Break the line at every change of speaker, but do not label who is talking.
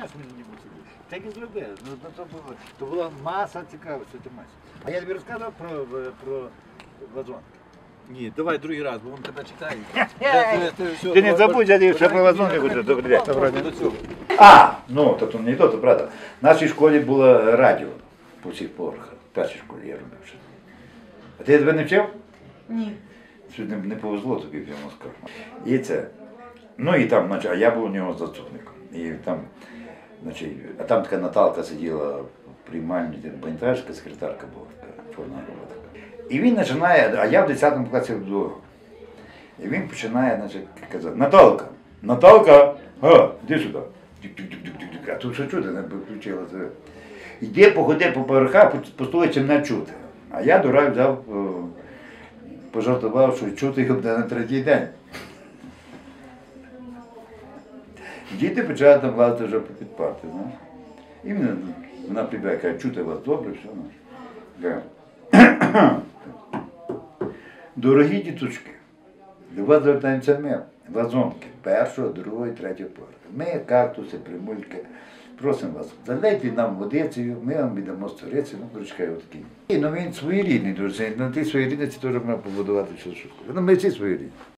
нас ми не мусили. Так і зробили. Ну, то була маса цікавості. А я тобі розказував про вазон.
Ні, давай другий раз, бо він тебе читає.
Ти не забудь, я ще про вазон не хочу. Добрий день.
До цього.
Ну, то не то, правда. В нашій школі було радіо по всіх поверхах. В першій школі я робив ще. А ти тебе не вчив?
Ні.
Щось не повезло тобі, я вам скажу. І це. Ну і там, значить, а я був у нього заступником. І там, значить, а там така Наталка сиділа в приймальні, ти пам'ятаєш, яка секретарка була така, чорна робота. І він починає, а я в 10 класі вдвох. І він починає, значить, казати: Наталка, іди сюди. А тут що чути, не включила це. Іди, походи по поверхах, по столиці мене чути. А я, дурак, взяв, пожартував, що чути його буде на третій день. Діти почали там лазити вже під парти, знаєш. І вона прибігає, каже: чути вас добре, все. Каже: дорогі діточки, до вас звертаємося ми, вазонки, першого, другого і третього поверху. Ми, кактуси, примульки, просимо вас, залейте нам водицею, ми вам віддамо сторицю, ну, короче, отакий. Ну він своєрідний дуже, на тій своєрідності теж можна побудувати всю школу. Ну, ми всі своєрідні.